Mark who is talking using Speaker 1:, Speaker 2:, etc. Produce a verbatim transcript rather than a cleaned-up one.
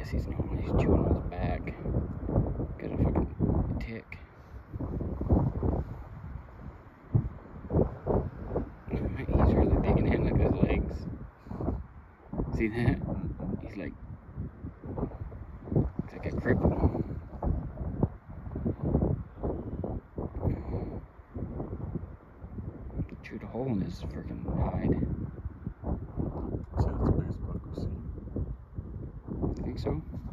Speaker 1: guess he's normal. He's chewing on his back. Got a fucking tick. He's really digging in. Look at his legs. See that? He's like, looks like a cripple. Chewed a hole in his freaking hide.
Speaker 2: So that's the biggest buck we've seen.
Speaker 1: You think so?